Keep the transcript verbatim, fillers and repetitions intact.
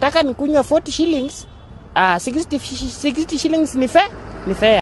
nataka nikunywa forty shillings, ah uh, sixty, sixty shillings ni fair, ni fair.